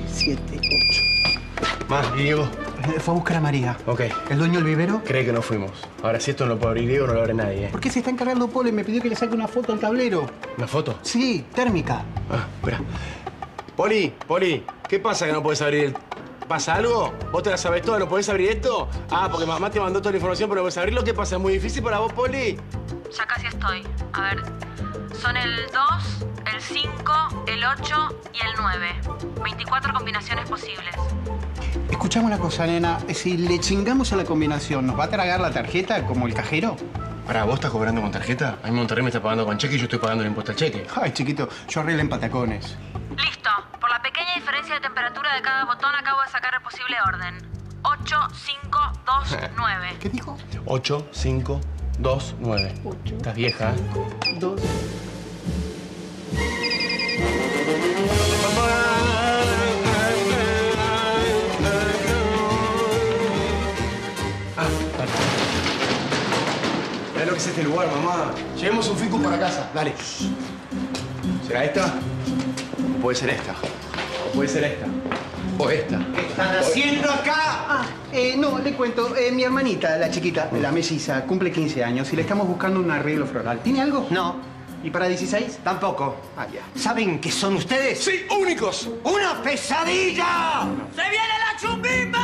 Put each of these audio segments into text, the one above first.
7, 8. Más, ¿y Diego? Fue a buscar a María. Ok. ¿El dueño del vivero? Cree que no fuimos. Ahora, si esto no lo puede abrir Diego, no lo abre nadie, ¿eh? ¿Por qué se está encargando Polo y me pidió que le saque una foto al tablero? ¿Una foto? Sí, térmica. Ah, espera. Poli, ¿qué pasa que no podés abrir el... ¿Pasa algo? ¿Vos te la sabés toda? ¿No podés abrir esto? Ah, porque mamá te mandó toda la información, pero no podés abrirlo. ¿Qué pasa? ¿Es muy difícil para vos, Poli? Ya casi estoy. A ver, son el 2, el 5, el 8 y el 9. 24 combinaciones posibles. Escuchame una cosa, nena. Si le chingamos a la combinación, ¿nos va a tragar la tarjeta como el cajero? Pará, ¿vos estás cobrando con tarjeta? A mí Monterrey me está pagando con cheque y yo estoy pagando el impuesto al cheque. Ay, chiquito, yo arreglo en patacones. Listo. Por la pequeña diferencia de temperatura de cada botón acabo de sacar el posible orden. 8, 5, 2, 9. ¿Qué dijo? 8, 5, 2, 9. 8. Estás vieja, ¿eh? 2. Mirá lo que es este lugar, mamá. Llevemos un ficus para casa. Dale. ¿Será esta? O puede ser esta. O puede ser esta. O esta. ¿Qué están haciendo acá? No, le cuento. Mi hermanita, la chiquita, la melliza, cumple 15 años y le estamos buscando un arreglo floral. ¿Tiene algo? No, ¿Y para 16? tampoco. Ah, ya. ¿Saben qué son ustedes? ¡Sí, únicos! ¡Una pesadilla! ¡Se viene la chumbimba!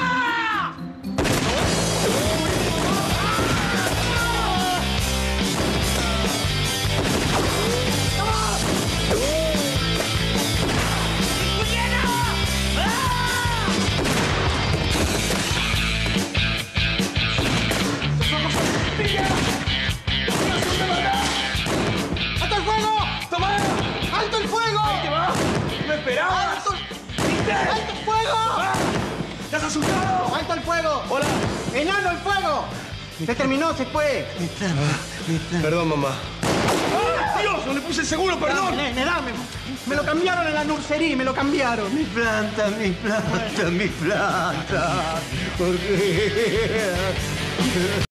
¡Alto el fuego! ¡Tomá! ¡Alto el fuego! ¿Qué va? ¡No esperabas! ¡Alto el fuego! ¿Estás asustado? ¡Alto el fuego! Hola. ¡Enano el fuego! Se terminó, se fue. Perdón, mamá. ¡Ah! ¡Dios! No le puse el seguro, perdón. Nene, dame. Me lo cambiaron en la nursería, me lo cambiaron. Mi planta, mi planta, mi planta. ¿Por qué?